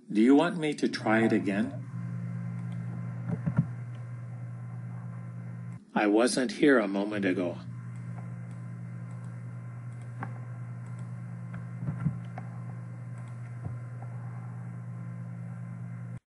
Do you want me to try it again? I wasn't here a moment ago.